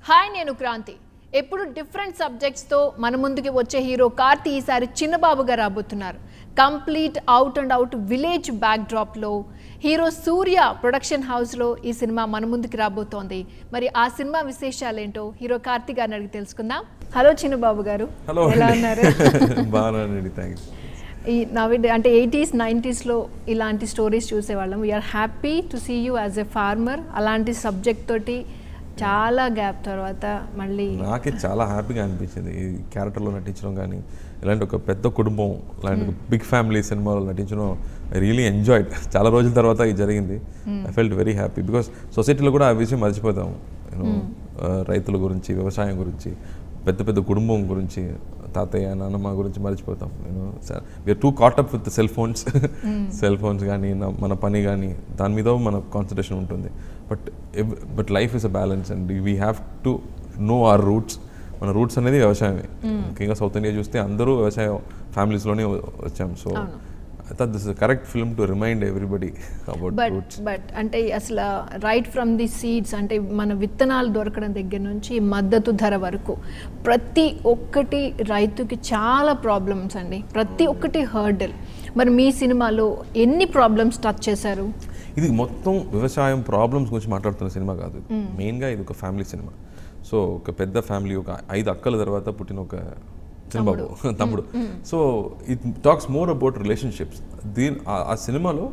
Hi నేను క్రాంతి ఎప్పుడు different subjects తో మన ముందుకి వచ్చే హీరో కార్తి ఈసారి చిన్న బాబుగా రాబోతున్నారు. Complete out and out village backdrop లో హీరో సూర్య ప్రొడక్షన్ హౌస్ లో ఈ సినిమా మన ముందుకి రాబోతోంది. మరి ఆ సినిమా విశేషాలు ఏంటో హీరో కార్తి గారిని అడిగి తెలుసుకుందాం. హలో చిన్న బాబు గారు, ఎలా ఉన్నారు? బాగున్నానండి, థాంక్స్. ఈ నవ్విడ్ అంటే 80s 90s లో ఇలాంటి స్టోరీస్ చూసేవాళ్ళం. We're happy to see you as a farmer. అలాంటి సబ్జెక్ట్ తోటి చాలా గ్యాప్ తర్వాత మళ్ళీ నాకే చాలా హ్యాపీగా అనిపించింది ఈ క్యారెక్టర్లో నటించడం. కానీ ఇలాంటి ఒక పెద్ద కుటుంబం, ఇలాంటి బిగ్ ఫ్యామిలీ సినిమాలో నటించడం ఐ రియలీ ఎంజాయ్డ్. చాలా రోజుల తర్వాత ఇది జరిగింది. I felt very happy because సొసైటీలో కూడా ఆ విషయం మర్చిపోతాము. రైతుల గురించి, వ్యవసాయం గురించి, పెద్ద పెద్ద కుటుంబం గురించి, తాతయ్య నాన్నమ్మ గురించి మర్చిపోతాం. We're too caught up with cell phones కానీ మన పని కానీ దాని మీద మన కాన్సన్ట్రేషన్ ఉంటుంది. But life is a balance and we have to know our roots. మన రూట్స్ అనేది వ్యవసాయమే. ముఖ్యంగా సౌత్ ఇండియా చూస్తే అందరూ వ్యవసాయ ఫ్యామిలీస్లోనే వచ్చాం. So I thought this is a correct film to remind everybody about roots. But అంటే అసలు రైట్ ఫ్రమ్ ది సీడ్స్ అంటే మన విత్తనాలు దొరకడం దగ్గర నుంచి మద్దతు ధర వరకు ప్రతి ఒక్కటి రైతుకి చాలా ప్రాబ్లమ్స్ అండి, ప్రతి ఒక్కటి హర్డల్. మరి మీ సినిమాలో ఎన్ని ప్రాబ్లమ్స్ టచ్ చేశారు? ఇది మొత్తం వ్యవసాయం ప్రాబ్లమ్స్ గురించి మాట్లాడుతున్న సినిమా కాదు. మెయిన్గా ఇది ఒక ఫ్యామిలీ సినిమా. సో ఒక పెద్ద ఫ్యామిలీ, ఒక 5 అక్కల తర్వాత పుట్టిన ఒక చిన్న బాబు తమ్ముడు. So it talks more about relationships. ఆ సినిమాలో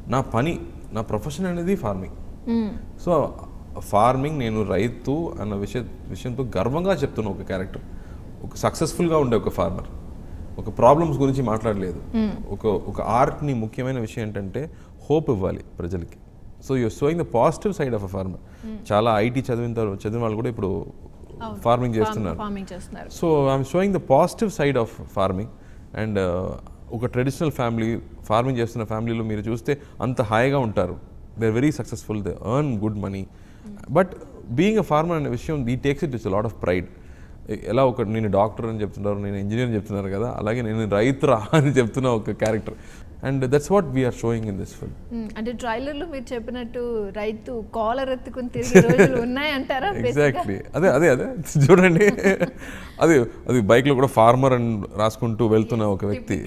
నా ప్రొఫెషన్ అనేది ఫార్మింగ్. సో ఫార్మింగ్, నేను రైతు అన్న విషయంతో గర్వంగా చెప్తున్న ఒక క్యారెక్టర్. ఒక సక్సెస్ఫుల్గా ఉండే ఒక ఫార్మర్, ఒక ప్రాబ్లమ్స్ గురించి మాట్లాడలేదు. ఒక ఆర్ట్ని ముఖ్యమైన విషయం ఏంటంటే హోప్ ఇవ్వాలి ప్రజలకి. So you're showing the positive side of a farmer. చాలా ఐటీ చదివిన వాళ్ళు కూడా ఇప్పుడు ఫార్మింగ్ చేస్తున్నారు. So I'm showing the positive side of farming. And ఒక ట్రెడిషనల్ ఫ్యామిలీ, ఫార్మింగ్ చేస్తున్న ఫ్యామిలీలో మీరు చూస్తే అంత హాయిగా ఉంటారు. They are very successful, they earn good money. But being a farmer అనే విషయం ఈ takes it it's lot of pride. ఎలా ఒక నేను డాక్టర్ అని చెప్తున్నారు, నేను ఇంజనీర్ అని చెప్తున్నారు కదా, అలాగే నేను రైతురా అని చెప్తున్న ఒక character. And that's what we're showing in this film. అంటే ట్రైలర్లో మీరు చెప్పినట్టు రైతు కాలర్ ఎత్తుకుని తిరిగే రోజులు ఉన్నాయంటారా? ఎగ్జాక్ట్లీ అదే చూడండి. అది బైక్లో కూడా ఫార్మర్ అని రాసుకుంటూ వెళ్తున్న ఒక వ్యక్తి.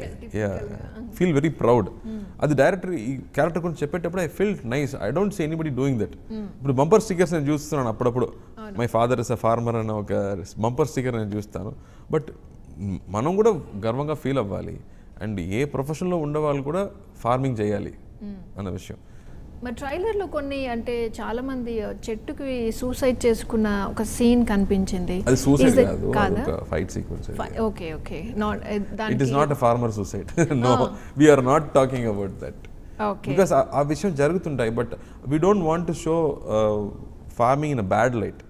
Feel very proud. అది డైరెక్టర్ ఈ క్యారెక్టర్ గురించి చెప్పేటప్పుడు I feel nice. I don't see anybody doing that. ఇప్పుడు బంపర్ స్టిక్కర్స్ నేను చూస్తున్నాను అప్పుడప్పుడు. My father is a farmer అన్న ఒక బంపర్ స్టిక్కర్ నేను చూస్తాను. బట్ మనం కూడా గర్వంగా ఫీల్ అవ్వాలి. అండ్ ఏ ప్రొఫెషన్లో ఉండేవాళ్ళు కూడా ఫార్మింగ్ చేయాలి అన్న విషయం. మరి ట్రైలర్లో కొన్ని అంటే చాలా మంది చెట్టుకి సూసైడ్ చేసుకున్న ఒక సీన్ కనిపించింది. అది సూసైడ్ కాదు, ఒక fight sequence. Okay not it is not a farmer suicide. No, we are not talking about that. Because ఆ విషయం జరుగుతుంటాయి. But we don't want to show farming in a bad light.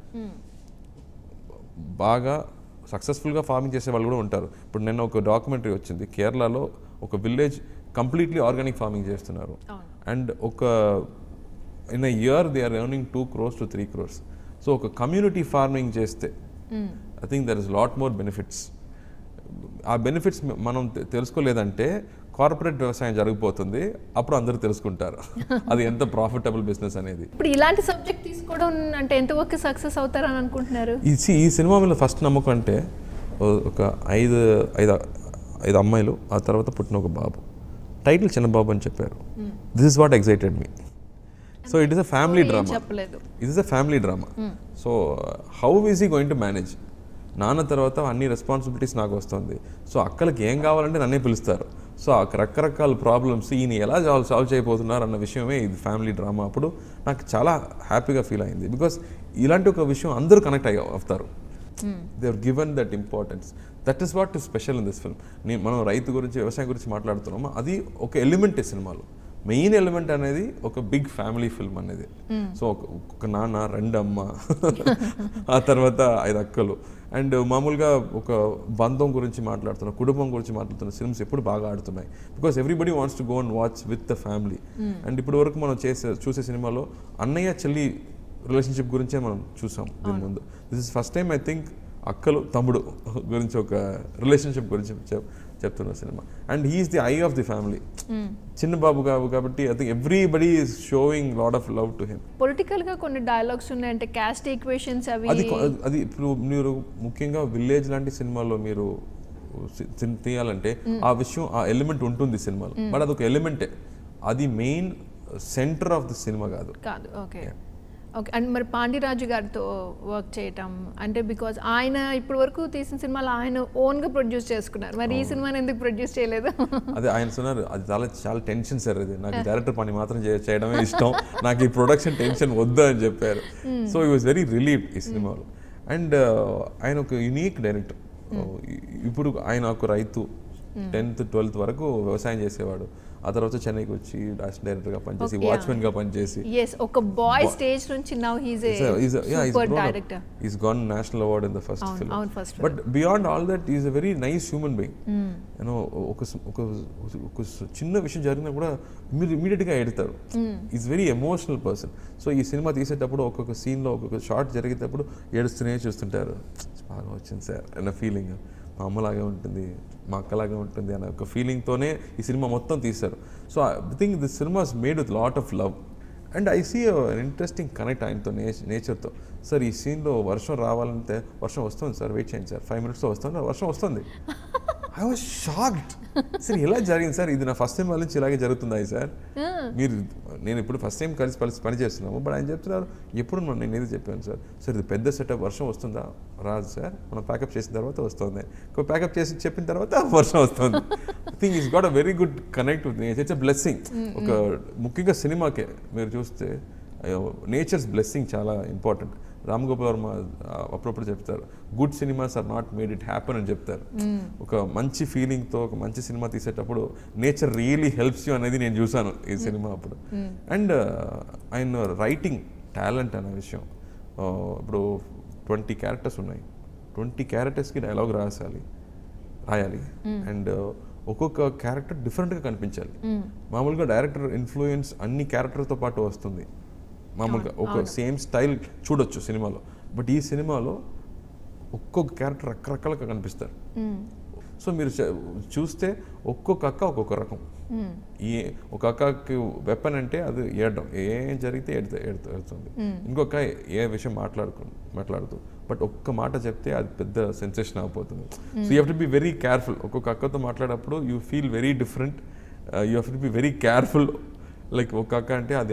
బాగా సక్సెస్ఫుల్గా farming చేసే వాళ్ళు కూడా ఉంటారు. ఇప్పుడు నిన్న ఒక డాక్యుమెంటరీ వచ్చింది, కేరళలో ఒక విలేజ్ కంప్లీట్లీ ఆర్గానిక్ ఫార్మింగ్ చేస్తున్నారు. And in a year they are earning 2 crores to 3 crores. So ఒక కమ్యూనిటీ ఫార్మింగ్ చేస్తే I think there is lot more benefits. ఆ బెనిఫిట్స్ మనం తెలుసుకోలేదంటే కార్పొరేట్ వ్యవసాయం జరిగిపోతుంది. అప్పుడు అందరూ తెలుసుకుంటారు అది ఎంత ప్రాఫిటబుల్ బిజినెస్ అనేది. ఇప్పుడు ఇలాంటి సబ్జెక్ట్ తీసుకోవడం అంటే ఎంతవరకు సక్సెస్ అవుతారని అనుకుంటున్నారు? ఈ సినిమా మీద ఫస్ట్ నమ్మకం అంటే ఒక ఐదు అమ్మాయిలు, ఆ తర్వాత పుట్టిన ఒక బాబు. టైటిల్ చిన్న బాబు అని చెప్పారు. This is what excited me. So it is a family drama. It is a family drama. So how is he going to manage? నాన్న తర్వాత అన్ని రెస్పాన్సిబిలిటీస్ నాకు వస్తుంది. సో అక్కలకి ఏం కావాలంటే నన్నే పిలుస్తారు. సో ఆ రకరకాల ప్రాబ్లమ్స్ ఈయన ఎలా సాల్వ్ చేయబోతున్నారు అన్న విషయమే ఇది ఫ్యామిలీ డ్రామా. అప్పుడు నాకు చాలా హ్యాపీగా ఫీల్ అయింది. బికాస్ ఇలాంటి ఒక విషయం అందరూ కనెక్ట్ అవుతారు. They are given that importance. That is what is special in this film. మనం రైతు గురించి, వ్యవసాయం గురించి మాట్లాడుతున్నాము. అది ఒక ఎలిమెంట్ ఈ సినిమాలో. మెయిన్ ఎలిమెంట్ అనేది ఒక బిగ్ ఫ్యామిలీ ఫిల్మ్ అనేది. సో ఒక నాన్న, 2 అమ్మ, ఆ తర్వాత 5 అక్కలు. అండ్ మామూలుగా ఒక బంధం గురించి మాట్లాడుతున్న, కుటుంబం గురించి మాట్లాడుతున్న సినిమాస్ ఎప్పుడు బాగా ఆడుతున్నాయి. Because everybody wants to go and watch with the family. And ఇప్పటి వరకు మనం చూసే సినిమాలో అన్నయ్య చెల్లి రిలేషన్షిప్ గురించే మనం చూసాం దీని ముందు. This is first time I think అక్కలు తమ్ముడు గురించి ఒక రిలేషన్షిప్ గురించి చెప్తున్న cinema. And he's the eye of the family. చిన్న బాబు కాబట్టి I think everybody is showing lot of love to him. Political గా కొన్ని డైలాగ్స్ ఉన్నాయంటే క్యాస్ట్ ఈక్వేషన్స్ అవి అది ఇప్పుడు మీరు ముఖ్యంగా విలేజ్ లాంటి సినిమాల్లో మీరు తీయాలంటే ఆ విషయం ఆ ఎలిమెంట్ ఉంటుంది సినిమాలో. బట్ అదొక ఎలిమెంటే, అది main centre of the cinema కాదు. Okay okay. అండ్ మరి పాండిరాజు గారితో వర్క్ చేయటం అంటే బికాజ్ ఆయన ఇప్పటి వరకు తీసిన సినిమాలు ఆయన ఓన్గా ప్రొడ్యూస్ చేసుకున్నారు, మరి ఈ సినిమాని ఎందుకు ప్రొడ్యూస్ చేయలేదు? అదే ఆయన சொன்னாరు, అది చాలా టెన్షన్ సార్, అది నాకు డైరెక్టర్ పని మాత్రం చేయడమే ఇష్టం, నాకు ఈ ప్రొడక్షన్ టెన్షన్ వద్దు అని చెప్పారు. సో ఈ వాజ్ వెరీ రిలీవ్ ఈ సినిమాలో. అండ్ ఆయన ఒక యునీక్ డైరెక్టర్. ఇప్పుడు ఆయన ఒక రైతు, 10th 12th వరకు వ్యవసాయం చేసేవాడు. ఆ తర్వాత చెన్నైకి వచ్చి డైరెక్టర్ గా పనిచేసి, వాచ్మెన్ గా పనిచేసి, ఒక బాయ్ స్టేజ్ నుంచి now he's a super director. He's gone national award in the first film. But beyond all that, he's a very nice human being. You know, ఒక చిన్న విషయం జరిగినా కూడా మీరు ఇమీడియట్ గా ఎడతారు. Is very emotional person. So ఈ cinema తీసేటప్పుడు ఒక్కొక్క సీన్ లో ఒక్కొక్క షార్ట్ జరిగేటప్పుడు ఏడుస్తూనే చూస్తుంటారు. బాగా వచ్చింది సార్ అన్న ఫీలింగ్, మా అమ్మలాగే ఉంటుంది, మా అక్కలాగే ఉంటుంది అనే ఒక ఫీలింగ్తోనే ఈ సినిమా మొత్తం తీశారు. So I think this cinema is made with lot of love. And I see interesting connect ఆయనతో, నేచర్తో. సార్ ఈ సీన్లో వర్షం రావాలంటే వర్షం వస్తుంది సార్, వెయిట్ చేయండి సార్, 5 minutesలో వస్తుంది, వర్షం వస్తుంది. I was shocked. సార్ ఎలా జరిగింది సార్, ఇది నా ఫస్ట్ టైం వాళ్ళ నుంచి ఇలాగే జరుగుతుందా సార్? మీరు నేను ఇప్పుడు ఫస్ట్ టైం కలిసి పని చేస్తున్నాము, బట్ ఆయన చెప్తున్నారు ఎప్పుడు నేను ఏది చెప్పాను సార్, సార్ ఇది పెద్ద సెటప్, వర్షం వస్తుందా? రాదు సార్, మనం ప్యాకప్ చేసిన తర్వాత వస్తుంది, ప్యాకప్ చేసి చెప్పిన తర్వాత వర్షం వస్తుంది. I think is got a very good connect with nature. It's a blessing. ఒక ముఖ్యంగా సినిమాకే మీరు చూస్తే నేచర్స్ బ్లెస్సింగ్ చాలా ఇంపార్టెంట్. రామ్ గోపాల్ వర్మ అప్పుడప్పుడు చెప్తారు, good cinemas are not made it happen అని చెప్తారు. ఒక మంచి ఫీలింగ్తో ఒక మంచి సినిమా తీసేటప్పుడు నేచర్ రియలీ హెల్ప్స్ యూ అనేది నేను చూసాను ఈ సినిమా అప్పుడు. అండ్ ఆయన రైటింగ్ టాలెంట్ అనే విషయం, ఇప్పుడు 20 క్యారెక్టర్స్ ఉన్నాయి, 20 క్యారెక్టర్స్కి డైలాగ్ రాయాలి. అండ్ ఒక్కొక్క క్యారెక్టర్ డిఫరెంట్గా కనిపించాలి. మామూలుగా డైరెక్టర్ ఇన్ఫ్లుయెన్స్ అన్ని క్యారెక్టర్తో పాటు వస్తుంది. మామూలుగా ఒక సేమ్ స్టైల్ చూడొచ్చు సినిమాలో, బట్ ఈ సినిమాలో ఒక్కొక్క క్యారెక్టర్ రకరకాలుగా కనిపిస్తారు. సో మీరు చూస్తే ఒక్కొక్క అక్క ఒక్కొక్క రకం. ఒక అక్కకి వెపన్ అంటే అది ఏడడం, ఏం జరిగితే ఏడుతుంది. ఇంకొక ఏ విషయం మాట్లాడుతూ బట్ ఒక్క మాట చెప్తే అది పెద్ద సెన్సేషన్ అయిపోతుంది. So you have to be very careful. ఒక్కొక్క అక్కతో మాట్లాడేటప్పుడు you feel very different. You have to be very careful. Like ఒక అక్క అంటే అది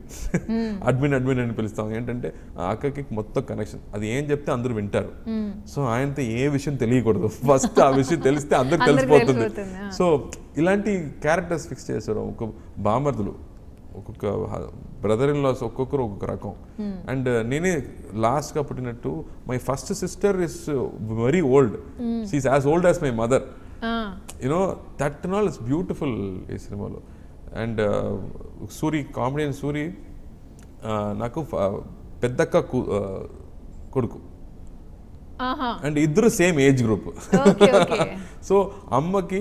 అడ్మిన్ అని పిలుస్తాం. ఏంటంటే ఆ అక్కకి మొత్తం కనెక్షన్, అది ఏం చెప్తే అందరూ వింటారు. సో ఆయనతో ఏ విషయం తెలియకూడదు, ఫస్ట్ ఆ విషయం తెలిస్తే అందరికి తెలిసిపోతుంది. సో ఇలాంటి క్యారెక్టర్స్ ఫిక్స్ చేశారు. ఒక బామర్దులు, ఒక్కొక్క బ్రదర్ ఇన్ లాస్ ఒక్కొక్కరు ఒక్కొక్క రకం. అండ్ నేనే లాస్ట్గా పుట్టినట్టు, my first sister is very old, she is as old as my mother. You know that and all is beautiful ఈ సినిమాలో. అండ్ కామెడియన్ సూరి నాకు పెద్దక్క కొడుకు, అండ్ ఇద్దరు సేమ్ ఏజ్ గ్రూప్. సో అమ్మకి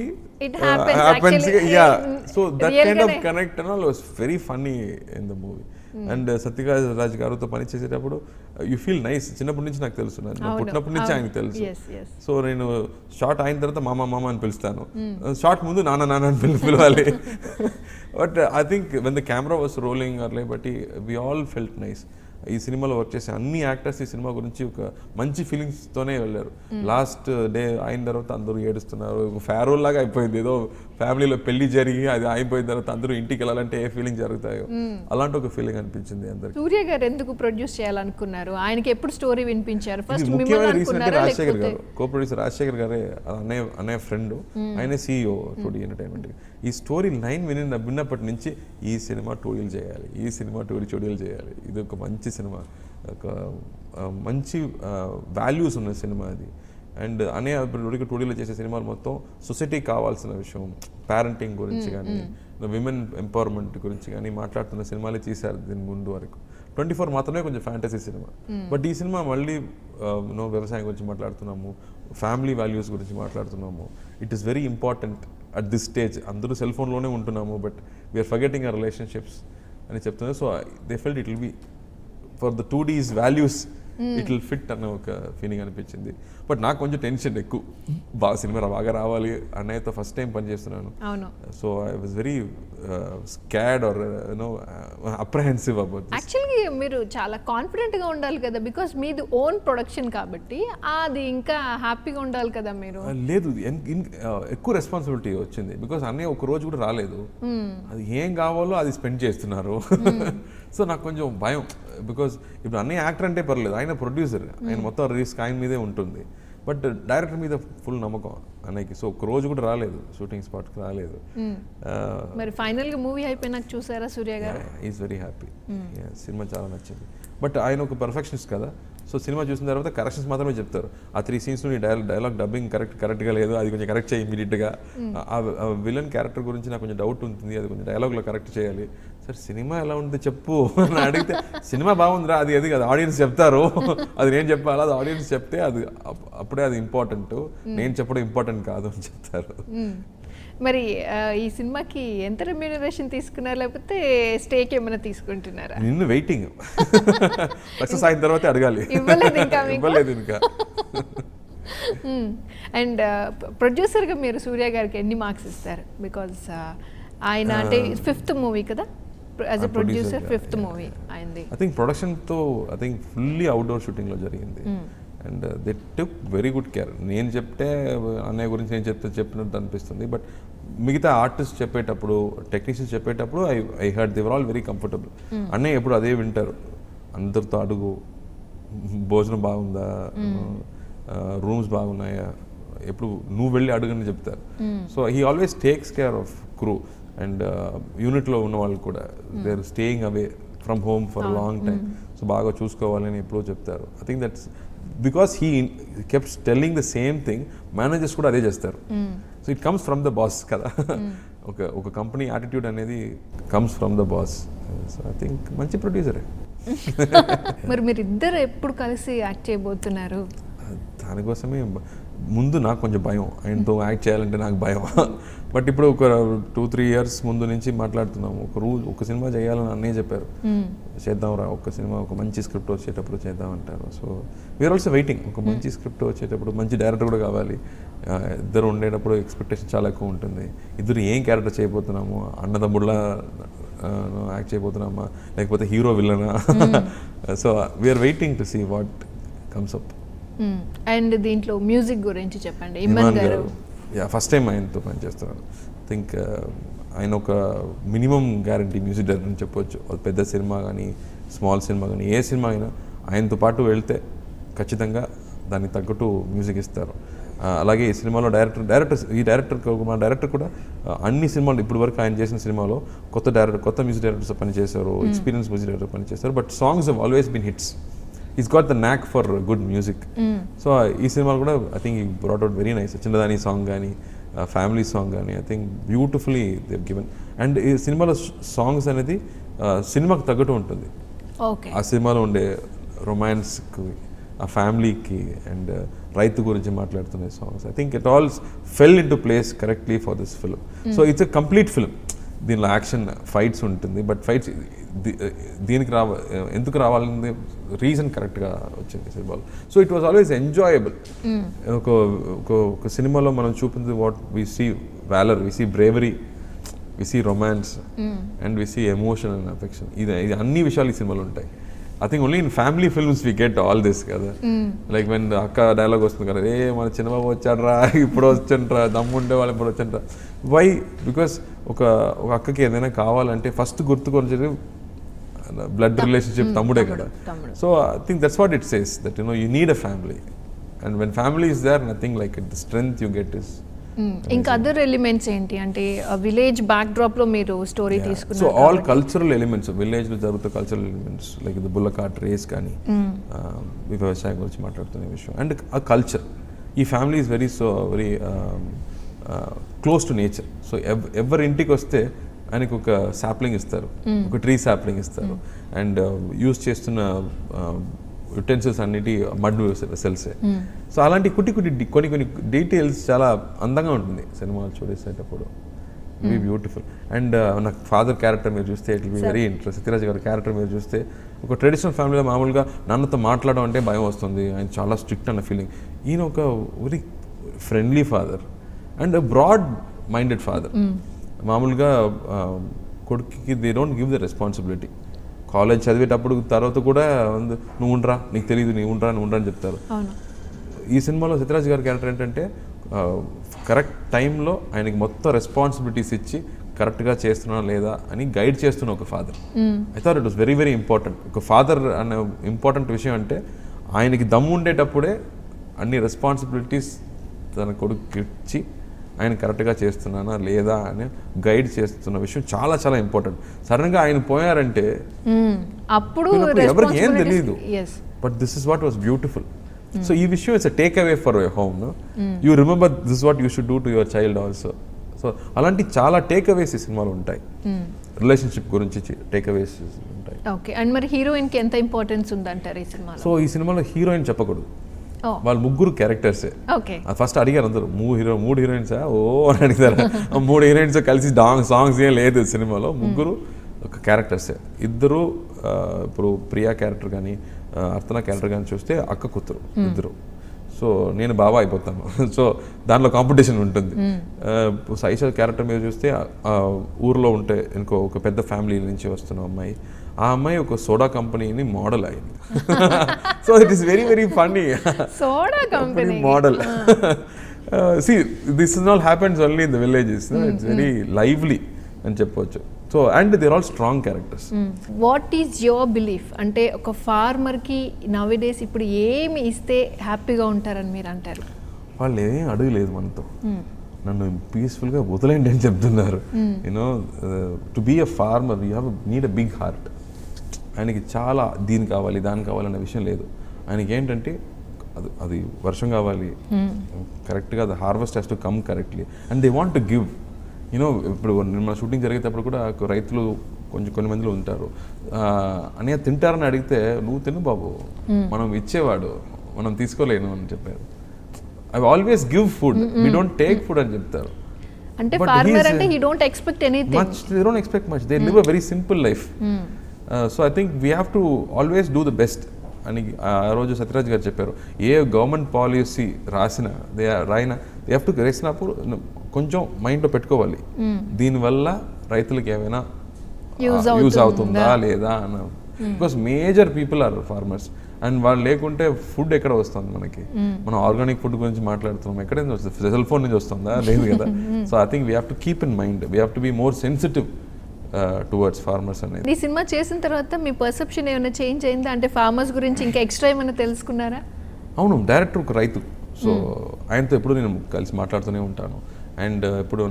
so that kind of connect and all was very funny in the movie. And Satyaraj గారితో పని చేసేటప్పుడు యూ ఫీల్ నైస్. చిన్నప్పటి నుంచి నాకు తెలుసు, పుట్టినప్పటి నుంచి ఆయనకు తెలుసు. సో నేను షార్ట్ అయిన తర్వాత మామ అని పిలుస్తాను, షార్ట్ ముందు నాన్న అని పిలవాలి. But I think when the camera was rolling అర్లే బట్టి వీ ఆల్ ఫెల్ట్ నైస్. ఈ సినిమాలో వర్క్ చేసే అన్ని యాక్టర్స్ ఈ సినిమా గురించి ఒక మంచి ఫీలింగ్స్తోనే వెళ్ళారు. లాస్ట్ డే అయిన తర్వాత అందరూ ఏడుస్తున్నారు, ఫేర్వెల్ లాగా అయిపోయింది. ఏదో ఫ్యామిలీలో పెళ్లి జరిగి అది అయిపోయిన తర్వాత అందరూ ఇంటికి వెళ్ళాలంటే ఏ ఫీలింగ్ జరుగుతాయో అలాంటి ఒక ఫీలింగ్ అనిపించింది అందరికి. సూర్య గారు ఎందుకు ప్రొడ్యూస్ చేయాలనుకున్నారు? ఆయనకి ఎప్పుడు స్టోరీ వినిపించారు? రాజశేఖర్ గారు, కో ప్రొడ్యూసర్ రాజశేఖర్ గారే అనే ఫ్రెండ్, ఆయన CEO 2D ఎంటర్టైన్మెంట్. ఈ స్టోరీ లైన్ విన్నప్పటి నుంచి ఈ సినిమా 2Dలు చేయాలి, ఈ సినిమా 2Dలు చేయాలి, ఇది ఒక మంచి సినిమా, ఒక మంచి వాల్యూస్ ఉన్న సినిమా అది. అండ్ అనే 2Dలో చేసే సినిమాలు మొత్తం సొసైటీకి కావాల్సిన విషయం, పేరెంటింగ్ గురించి కానీ విమెన్ ఎంపవర్మెంట్ గురించి కానీ మాట్లాడుతున్న సినిమాలే తీశారు దీని ముందు వరకు. 24 మాత్రమే కొంచెం ఫ్యాంటసీ సినిమా. బట్ ఈ సినిమా మళ్ళీ వ్యవసాయం గురించి మాట్లాడుతున్నాము, ఫ్యామిలీ వాల్యూస్ గురించి మాట్లాడుతున్నాము. It is very important at this stage. అందరూ సెల్ ఫోన్లోనే ఉంటున్నాము, but we're forgetting our relationships అని చెప్తున్నారు. So they felt it will be for the 2D's values it will fit అన్న ఒక ఫీలింగ్ అనిపించింది. బట్ నాకు కొంచెం టెన్షన్ ఎక్కువ, బాగా సినిమా బాగా రావాలి అన్నయ్యతో ఫస్ట్ టైం పనిచేస్తున్నాను. So I was very scared or apprehensive about this. Actually మీరు చాలా కాన్ఫిడెంట్గా ఉండాలి కదా, బికాస్ మీది ఓన్ ప్రొడక్షన్ కాబట్టి అది ఇంకా హ్యాపీగా ఉండాలి కదా మీరు. లేదు, ఎక్కువ రెస్పాన్సిబిలిటీ వచ్చింది బికాస్ అన్నయ్య ఒక రోజు కూడా రాలేదు. అది ఏం కావాలో అది స్పెండ్ చేస్తున్నారు. సో నాకు కొంచెం భయం, బికాజ్ ఇప్పుడు అన్నయ్య యాక్టర్ అంటే పర్లేదు, ఆయన ప్రొడ్యూసర్, ఆయన మొత్తం రిస్క్ ఆయన మీదే ఉంటుంది. బట్ డైరెక్టర్ మీద ఫుల్ నమ్మకం అన్నయ్యకి. సో ఒక రోజు కూడా రాలేదు, షూటింగ్ స్పాట్కి రాలేదు. మరి ఫైనల్గా మూవీ అయిపోయినాక చూసారా సూర్య గారు? Is very happy. సినిమా చాలా నచ్చింది. బట్ ఆయన ఒక పర్ఫెక్షనిస్ట్ కదా, సో సినిమా చూసిన తర్వాత కరెక్షన్స్ మాత్రమే చెప్తారు. ఆ 3 scenes నీ డైలాగ్ డబ్బింగ్ కరెక్ట్గా లేదు, అది కొంచెం కరెక్ట్ చేయి ఇమీడియట్గా. ఆ విలన్ క్యారెక్టర్ గురించి నాకు కొంచెం డౌట్ ఉంటుంది, అది కొంచెం డైలాగ్లో కరెక్ట్ చేయాలి. సార్ సినిమా ఎలా ఉంది చెప్పు అని అడిగితే సినిమా బాగుందిరా, అది అది ఆడియన్స్ చెప్తారు, అది నేను చెప్పాలా, అది ఆడియన్స్ చెప్తే అది అప్పుడే అది ఇంపార్టెంట్, నేను చెప్పడం ఇంపార్టెంట్ కాదు అని చెప్తారు. మరి ఈ సినిమాకి ఎంత రెమ్యూనరేషన్ తీసుకున్నారు, లేకపోతే స్టేక్ ఏమైనా తీసుకుంటున్నారా? నిన్ను వెయిటింగ్, సక్సెస్ అయిన తర్వాత అడగాలి. ఇవ్వలేదు ఇంకా. అండ్ ప్రొడ్యూసర్గా మీరు సూర్య గారికి ఎన్ని మార్క్స్ ఇస్తారు? బికాజ్ ఆయన అంటే 5th మూవీ కదా as a producer, 5th movie అయింది. ఐ థింక్ ప్రొడక్షన్తో ఐ థింక్ ఫుల్లీ అవుట్డోర్ షూటింగ్లో జరిగింది. And they took very good care. నేను చెప్తే అన్నయ్య గురించి నేను చెప్పినట్టు అనిపిస్తుంది, బట్ మిగతా ఆర్టిస్ట్ చెప్పేటప్పుడు, టెక్నీషియన్స్ చెప్పేటప్పుడు I heard they were all very comfortable. అన్నయ్య ఎప్పుడు అదే వింటారు, అందరితో అడుగు, భోజనం బాగుందా, రూమ్స్ బాగున్నాయా, ఎప్పుడు నువ్వు వెళ్ళి అడుగని చెప్తారు. So he always takes care of crew. And యూనిట్లో ఉన్న వాళ్ళు కూడా they are staying away from home for long time, so బాగా చూసుకోవాలని ఎప్పుడూ చెప్తారు. I think that's because he kept telling the same thing. Managers కూడా అదే చేస్తారు. So it comes from the boss కదా. ఒక కంపెనీ యాటిట్యూడ్ అనేది comes from the boss. So I think మంచి ప్రొడ్యూసరే. మరి మీరు ఇద్దరు ఎప్పుడు కలిసి యాక్ట్ చేయబోతున్నారు? దానికోసమే ముందు నాకు కొంచెం భయం, ఆయనతో యాక్ట్ చేయాలంటే నాకు భయం. బట్ ఇప్పుడు ఒక 2-3 years ముందు నుంచి మాట్లాడుతున్నాము. ఒక సినిమా చేయాలని అన్నయ్య చెప్పారు, చేద్దాం రా ఒక సినిమా, ఒక మంచి స్క్రిప్ట్ వచ్చేటప్పుడు చేద్దాం అంటారు. So we're also waiting. ఒక మంచి స్క్రిప్ట్ వచ్చేటప్పుడు మంచి డైరెక్టర్ కూడా కావాలి. ఇద్దరు ఉండేటప్పుడు ఎక్స్పెక్టేషన్ చాలా ఎక్కువ ఉంటుంది. ఇద్దరు ఏం క్యారెక్టర్ చేయబోతున్నాము, అన్నదమ్ముళ్ళ యాక్ట్ చేయబోతున్నామా, లేకపోతే హీరో విల్లనా? So we're waiting to see what comes up. And దీంట్లో మ్యూజిక్ గురించి చెప్పండి. ఇమన్ గారు ఫస్ట్ టైం ఆయనతో పనిచేస్తున్నాను. థింక్ ఆయన ఒక మినిమం గ్యారంటీ మ్యూజిక్ డైరెక్టర్ అని చెప్పొచ్చు. పెద్ద సినిమా కానీ స్మాల్ సినిమా కానీ ఏ సినిమా అయినా ఆయనతో పాటు వెళ్తే ఖచ్చితంగా దానికి తగ్గట్టు మ్యూజిక్ ఇస్తారు. అలాగే ఈ సినిమాలో ఈ డైరెక్టర్ కూడా అన్ని సినిమాలు ఇప్పుడు వరకు ఆయన చేసిన సినిమాలో కొత్త మ్యూజిక్ డైరెక్టర్స్ పనిచేశారు, ఎక్స్పీరియన్స్ మ్యూజిక్ డైరెక్టర్ పనిచేశారు. But songs have always been hits. He's got the knack for good music. So ఈ సినిమాలో కూడా I think he brought out very nice. చిన్నదాని సాంగ్ కానీ ఫ్యామిలీ సాంగ్ కానీ I think beautifully they've given. And ఈ సినిమాలో songs అనేది సినిమాకి తగ్గట్టు ఉంటుంది. ఆ సినిమాలో ఉండే రొమాన్స్కి, ఆ ఫ్యామిలీకి అండ్ రైతు గురించి మాట్లాడుతున్న songs I think it all fell into place correctly for this film. So it's a complete film. దీనిలో యాక్షన్ ఫైట్స్ ఉంటుంది, బట్ ఫైట్స్ దీనికి ఎందుకు రావాలనే రీజన్ కరెక్ట్గా వచ్చింది సినిమాలో. So it was always enjoyable. ఒక సినిమాలో మనం చూపింది what we see valour, we see bravery, we see romance and we see emotion and affection. ఇది అన్ని విషయాలు ఈ సినిమాలో ఉంటాయి. I think only in family films we get all this కదా. లైక్ వెన్ అక్క డైలాగ్ వస్తుంది కదా, మన చిన్నబాబు వచ్చాడ్రా, ఇప్పుడు వచ్చాడ్రా, దమ్ముండే వాళ్ళు ఇప్పుడు వచ్చాడ్రా. వై? బికాస్ ఒక అక్కకి ఏదైనా కావాలంటే ఫస్ట్ గుర్తుకొచ్చేది బ్లడ్ రిలేషన్షిప్, తమ్ముడే కదా. So I think that's what it says, that you need a family. And when family is there, nothing like it. The strength you get is. ఇంకా అదర్ ఎలిమెంట్స్ ఏంటి అంటే village backdrop లో మీరు story తీసుకున్నారు. So all cultural elements, village లో జరుగుతున్న cultural elements like the bullock cart race కానీ వ్యవసాయం గురించి మాట్లాడుతున్న విషయం అండ్ ఆ కల్చర్. ఈ family is very close to nature. So ఎవరి ఇంటికి వస్తే ఆయనకు ఒక సాప్లింగ్ ఇస్తారు, ఒక ట్రీ సాప్లింగ్ ఇస్తారు. అండ్ యూజ్ చేస్తున్న యుటెన్సిల్స్ అన్నిటి మడ్ వెసల్సే. సో అలాంటి కొన్ని డీటెయిల్స్ చాలా అందంగా ఉంటుంది సినిమా చూసేటప్పుడు. Very beautiful. అండ్ నాకు ఫాదర్ క్యారెక్టర్ మీరు చూస్తే it will be very interest. Satyaraj గారి క్యారెక్టర్ మీరు చూస్తే ఒక ట్రెడిషనల్ ఫ్యామిలీలో మామూలుగా నాన్నతో మాట్లాడడం అంటే భయం వస్తుంది, ఆయన చాలా స్ట్రిక్ట్ అన్న ఫీలింగ్. ఈయన ఒక very friendly father and broad minded father. మామూలుగా కొడుకుకి they don't give the responsibility. College చదివేటప్పుడు తర్వాత కూడా నువ్వు ఉండరా, నీకు తెలియదు, నువ్వు ఉండరా అని చెప్తారు. ఈ సినిమాలో సత్యరాజ్ గారి క్యారెక్టర్ ఏంటంటే కరెక్ట్ టైంలో ఆయనకి మొత్తం రెస్పాన్సిబిలిటీస్ ఇచ్చి కరెక్ట్గా చేస్తున్నా లేదా అని గైడ్ చేస్తున్న ఒక father. I thought it was very very important. ఒక ఫాదర్ అనే ఇంపార్టెంట్ విషయం అంటే ఆయనకి దమ్ము ఉండేటప్పుడే అన్ని రెస్పాన్సిబిలిటీస్ తన కొడుకు ఇచ్చి ఆయన కరెక్ట్గా చేస్తున్నానా లేదా అని గైడ్ చేస్తున్న విషయం చాలా చాలా ఇంపార్టెంట్. సడన్గా ఆయన పోయారంటే అప్పుడు ఎవరికి ఏం తెలియదు, but this is what was beautiful. So ఈ విషయం it's take away for your home. You remember this what you should do to your child also. So అలాంటి చాలా టేక్ అవేస్ ఈ సినిమాలో ఉంటాయి, రిలేషన్షిప్ గురించి టేక్ అవేస్ ఉంటాయి. ఓకే, అండ్ మరి హీరోయిన్కి ఎంత ఇంపార్టెన్స్ ఉందంటారు ఈ సినిమాలో? సో ఈ సినిమాలో హీరోయిన్ చెప్పకూడదు, వాళ్ళు ముగ్గురు క్యారెక్టర్సే. ఫస్ట్ అడిగారు అందరూ, మూడు హీరోయిన్సా ఓ అని అడిగారు. 3 హీరోయిన్స్ కలిసి సాంగ్స్ ఏం లేదు సినిమాలో, ముగ్గురు ఒక క్యారెక్టర్సే. ఇద్దరు ఇప్పుడు ప్రియా క్యారెక్టర్ కానీ అర్చన క్యారెక్టర్ కానీ చూస్తే అక్క కూతురు ఇద్దరు. సో నేను బాబా అయిపోతాను, సో దాంట్లో కాంపిటీషన్ ఉంటుంది. సైషా క్యారెక్టర్ మీద చూస్తే ఊర్లో ఉంటే ఒక పెద్ద ఫ్యామిలీ నుంచి వస్తున్న అమ్మాయి, ఆ అమ్మాయి ఒక సోడా కంపెనీని మోడల్ అయింది. So it is very very funny, soda company model. See, this is all happens only in the villages. It's very lively అని చెప్పవచ్చు. So and they are all strong characters. What is your belief? అంటే ఒక ఫార్మర్కి now days ఇప్పుడు ఏమి ఇస్తే హ్యాపీగా ఉంటారని మీరు అంటారు? వాళ్ళు ఏం అడగలేదు మనతో, నన్ను పీస్ఫుల్గా వదిలేండి అని చెప్తున్నారు. You know to be a farmer you have need a big heart. ఆయనకి చాలా దీని కావాలి దాని కావాలనే విషయం లేదు. ఆయనకి ఏంటంటే అది వర్షం కావాలి, కరెక్ట్గా the harvest has to come correctly and they want to give. You know ఇప్పుడు మన షూటింగ్ జరిగేటప్పుడు కూడా రైతులు కొన్ని మందిలో ఉంటారు, అని తింటారని అడిగితే నువ్వు తిను బాబు, మనం ఇచ్చేవాడు మనం తీసుకోలేను అని చెప్పారు. I always give food, we don't take food అని చెప్తారు. అంటే ఫార్మర్ అంటే he don't expect anything much, they don't expect much, they live a very simple life. So I think we have to always do the best అని ఆ రోజు సత్యరాజ్ గారు చెప్పారు. ఏ గవర్నమెంట్ పాలసీ రాసినా దే హ్యావ్ టు రాసినప్పుడు కొంచెం మైండ్లో పెట్టుకోవాలి, దీనివల్ల రైతులకి ఏమైనా యూజ్ అవుతుందా లేదా అన్న. Because major people are farmers and వాళ్ళు లేకుంటే ఫుడ్ ఎక్కడ వస్తుంది మనకి? మనం ఆర్గానిక్ ఫుడ్ గురించి మాట్లాడుతున్నాం, ఎక్కడ నుంచి వస్తుంది? సెల్ ఫోన్ నుంచి వస్తుందా? లేదు కదా. So I think we have to keep in mind, we have to be more sensitive towards farmers అనేది. ఈ సినిమా చేసిన తర్వాత మీ పర్సెప్షన్ ఏమైనా చేంజ్ అయిందా? అంటే ఫార్మర్స్ గురించి ఇంకా ఎక్స్ట్రా ఏమైనా తెలుసుకున్నారా? అవును, డైరెక్టర్ ఒక రైతు, సో ఆయనతో ఎప్పుడు నేను కలిసి మాట్లాడుతూనే ఉంటాను. అండ్ ఇప్పుడు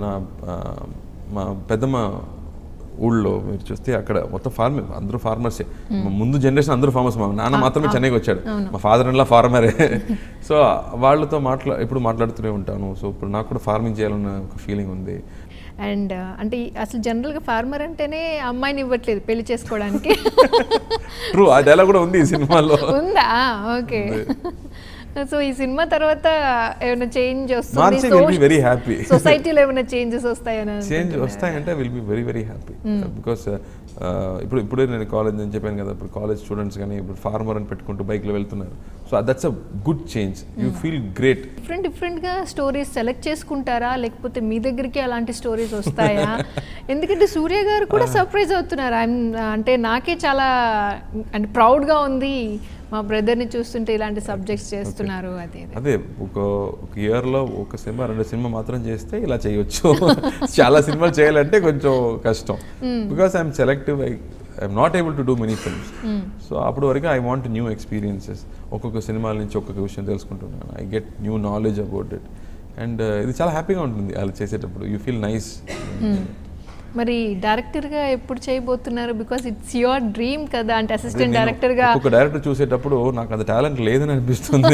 మా పెద్దమ్మ ఊళ్ళో మీరు చూస్తే అక్కడ మొత్తం ఫార్మర్, అందరూ ఫార్మర్సే. ముందు జనరేషన్ అందరూ ఫార్మర్స్, మా నాన్న మాత్రమే చెన్నైకి వచ్చాడు, మా ఫాదర్ ఇన్ లా ఫార్మరే. సో వాళ్ళతో ఎప్పుడు మాట్లాడుతూనే ఉంటాను. సో ఇప్పుడు నాకు కూడా ఫార్మింగ్ చేయాలన్న ఒక ఫీలింగ్ ఉంది. అండ్ అంటే అసలు జనరల్గా ఫార్మర్ అంటేనే అమ్మాయిని ఇవ్వట్లేదు పెళ్లి చేసుకోవడానికి. ట్రూ, ఆ డైలాగ్ కూడా ఉంది ఈ సినిమాలో. ఉందా? ఓకే. సో ఈ సినిమా తర్వాత ఏమైనా చేంజ్ వస్తుంది, సొసైటీలో ఏమైనా చేంజెస్ వస్తాయంటే will be very very happy. Because ఇప్పుడే నేను కాలేజ్ అని చెప్పాను కదా, ఇప్పుడు కాలేజ్ స్టూడెంట్స్ కానీ ఇప్పుడు ఫార్మర్ అని పెట్టుకుంటూ బైక్లో వెళ్తున్నారు. So that's a good change, you feel great. డిఫరెంట్గా స్టోరీస్ సెలెక్ట్ చేసుకుంటారా, లేకపోతే మీ దగ్గరికి అలాంటి స్టోరీస్ వస్తాయా? ఎందుకంటే సూర్య గారు కూడా సర్ప్రైజ్ అవుతున్నారు. అంటే నాకే చాలా అంటే ప్రౌడ్గా ఉంది, మా బ్రదర్ని చూస్తుంటే ఇలాంటి సబ్జెక్ట్స్ చేస్తున్నారు. అదే ఒక ఇయర్లో ఒక సినిమా 2 సినిమా మాత్రం చేస్తే ఇలా చేయొచ్చు. చాలా సినిమాలు చేయాలంటే కొంచెం కష్టం. Because I'm selective, I'm not able to do many films. So అప్పటి వరకు ఐ వాంట్ న్యూ ఎక్స్పీరియన్సెస్. ఒక్కొక్క సినిమాల నుంచి ఒక్కొక్క విషయం తెలుసుకుంటున్నాను. I get new knowledge about it. And ఇది చాలా హ్యాపీగా ఉంటుంది అలా చేసేటప్పుడు, యూ ఫీల్ నైస్. మరి డైరెక్టర్గా ఎప్పుడు చేయబోతున్నారు? బికాస్ ఇట్స్ యువర్ డ్రీమ్ కదా, అంటే అసిస్టెంట్ డైరెక్టర్గా. ఒక డైరెక్టర్ చూసేటప్పుడు నాకు అంత టాలెంట్ లేదని అనిపిస్తుంది.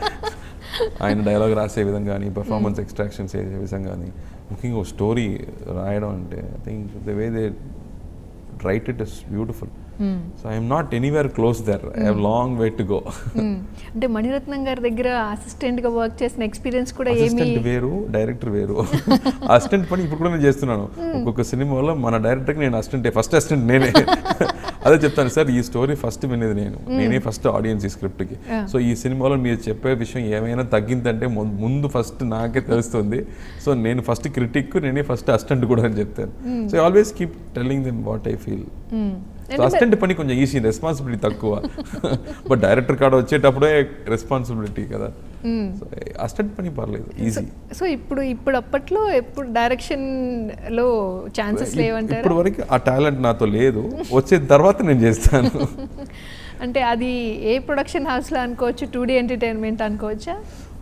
ఆయన డైలాగ్ రాసే విధంగా కానీ, పర్ఫార్మెన్స్ ఎక్స్ట్రాక్షన్స్ చేసే విధంగా కానీ, ముఖ్యంగా ఒక స్టోరీ రాయడం అంటే I think the way they write it is beautiful. So I'm not anywhere close there, I have long way to go. అంటే మణిరత్నం గారి దగ్గర అసిస్టెంట్గా వర్క్ చేసిన ఎక్స్పీరియన్స్ కూడా అసిస్టెంట్ వేరు, డైరెక్టర్ వేరు. అసిస్టెంట్ పని ఇప్పుడు కూడా నేను చేస్తున్నాను. ఒక్కొక్క సినిమాలో మన డైరెక్టర్కి నేను అసిస్టెంట్, ఫస్ట్ అసిస్టెంట్ నేనే. అదే చెప్తాను సార్, ఈ స్టోరీ ఫస్ట్ వినేది నేనే ఫస్ట్ ఆడియన్స్ ఈ స్క్రిప్ట్కి. సో ఈ సినిమాలో మీరు చెప్పే విషయం ఏమైనా తగ్గిందంటే ముందు ఫస్ట్ నాకే తెలుస్తుంది. సో నేను ఫస్ట్ క్రిటిక్, నేనే ఫస్ట్ అసిస్టెంట్ కూడా అని చెప్తాను. So I always keep telling them what I feel. Assistant పని కొంచెం ఈజీ, రెస్పాన్సిబిలిటీ తక్కువ. బట్ డైరెక్టర్ కాడ వచ్చేటప్పుడే రెస్పాన్సిబిలిటీ కదా. అసిస్టెంట్ పని పర్లేదు, ఈజీ. సో ఇప్పుడు అప్పట్లో ఎప్పుడు డైరెక్షన్లో ఛాన్సెస్ లేవంటారు? ఇప్పటి వరకు ఆ టాలెంట్ నాతో లేదు, వచ్చే తర్వాత నేను చేస్తాను. అంటే అది ఏ ప్రొడక్షన్ హౌస్లో అనుకోవచ్చు, 2D ఎంటర్టైన్మెంట్ అనుకోవచ్చా?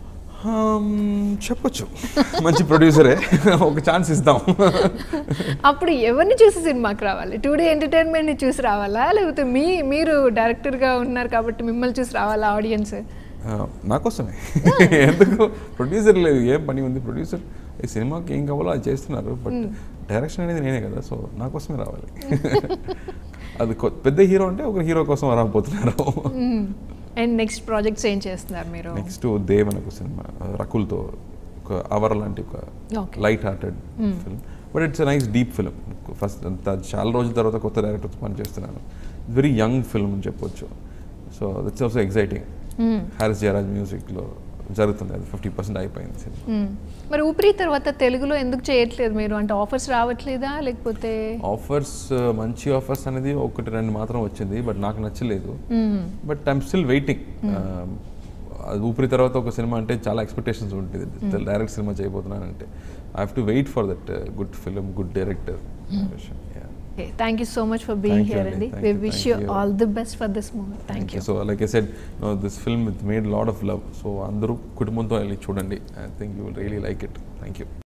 చెప్పొచ్చు, మంచి ప్రొడ్యూసరే, ఒక ఛాన్స్ ఇద్దాం. అప్పుడు ఎవరిని చూసి సినిమాకి రావాలి? 2D ఎంటర్టైన్మెంట్ని చూసి రావాలా, లేకపోతే మీరు డైరెక్టర్గా ఉన్నారు కాబట్టి మిమ్మల్ని చూసి రావాలా ఆడియన్స్? నా కోసమే. ఎందుకు ప్రొడ్యూసర్ లేదు, ఏం పని ఉంది? ప్రొడ్యూసర్ ఈ సినిమాకి ఏం కావాలో అది చేస్తున్నారు, బట్ డైరెక్షన్ అనేది నేనే కదా. సో నా కోసమే రావాలి. అది పెద్ద హీరో అంటే ఒక హీరో కోసం రాకపోతున్నారు. అండ్ నెక్స్ట్ ప్రాజెక్ట్స్ ఏం చేస్తున్నారు మీరు? నెక్స్ట్ దేవ్ అనే ఒక సినిమా, రకుల్తో, ఒక అవర్ లాంటి ఒక light hearted film, but it's nice deep film. First చాలా రోజుల తర్వాత కొత్త డైరెక్టర్తో పని చేస్తున్నాను. వెరీ యంగ్ ఫిల్మ్ అని చెప్పొచ్చు. So that's also exciting. Harris Jayaraj మ్యూజిక్లో జరుగుతుంది, అది 50% అయిపోయింది సినిమా. మరి ఊపిరి తర్వాత తెలుగులో ఎందుకు చేయట్లేదు మీరు? అంటే ఆఫర్స్ రావట్లేదా, లేకపోతే? ఆఫర్స్, మంచి ఆఫర్స్ అనేది 1-2 మాత్రం వచ్చింది, బట్ నాకు నచ్చలేదు. But I'm still waiting. Oopiri తర్వాత ఒక సినిమా అంటే చాలా ఎక్స్పెక్టేషన్స్ ఉంటుంది. డైరెక్ట్ సినిమా చేయబోతున్నాను అంటే I have to wait for that good film, good director. Okay, thank you so much for being here, Andy. We wish you all the best for this movie. Thank you. So like I said, this film it made a lot of love. So andaru kudumbanto elli chudandi. I think you will really like it. Thank you.